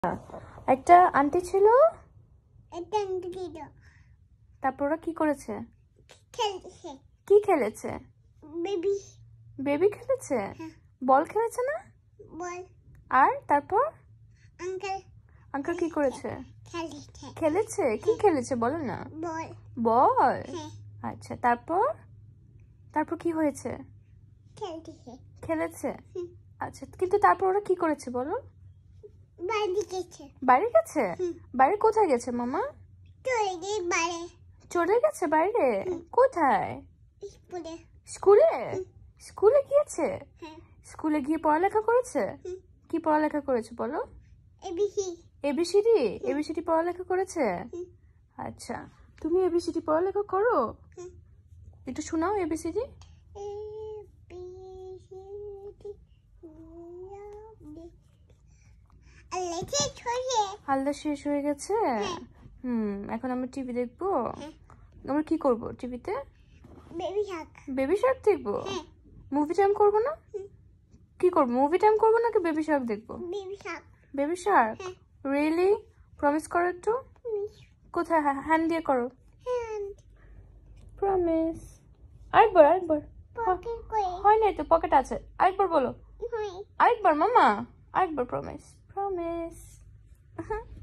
একটা আন্টি ছিল, একটা আন্টি ছিল, তারপর ওরা কি করেছে? খেলছে। কি খেলেছে? বেবি। বেবি খেলেছে? হ্যাঁ। বল খেলেছে না? বল। আর তারপর আঙ্কেল আঙ্কেল কি করেছে? খেলেছে। খেলেছে? কি খেলেছে বলো না। বল। বল? হ্যাঁ। আচ্ছা, তারপর তারপর কি হয়েছে? খেলছে। খেলেছে? আচ্ছা, কিন্তু তারপর ওরা কি করেছে বলো? বাড়ি গেছে। বাইরে গেছে? বাইরে কোথায় গেছে মামা? চলে গিয়ে বাইরে। চলে গেছে বাইরে? কোথায়? স্কুলে। স্কুলে? স্কুলে গিয়েছে? হ্যাঁ। স্কুলে গিয়ে পড়ালেখা করেছে? কি পড়ালেখা করেছে বলো? এবিসি। এবিসিডি? এবিসিডি পড়ালেখা করেছে? আচ্ছা, তুমি এবিসিডি পড়ালেখা করো? একটু শোনাও এবিসিডি। আল্লাহ শেষ হয়ে গেছে? এখন আমরা টিভি দেখবো? আমরা কি করবো টিভিতে? Baby shark. বেবি শার্ক দেখবো? মুভি টাইম করবো না? কি করবো, মুভি টাইম করবো নাকি বেবি শার্ক দেখবো? Baby shark. Baby shark? Really? Promise করো একটু। কোথায়? হ্যান্ড দিয়ে করো। প্রমিস। আরেকবার আরেকবার। হয় নাই তো, পকেট আছে। আরেকবার বলো। আরেকবার মামা, আরেকবার প্রমিস। প্রমিস।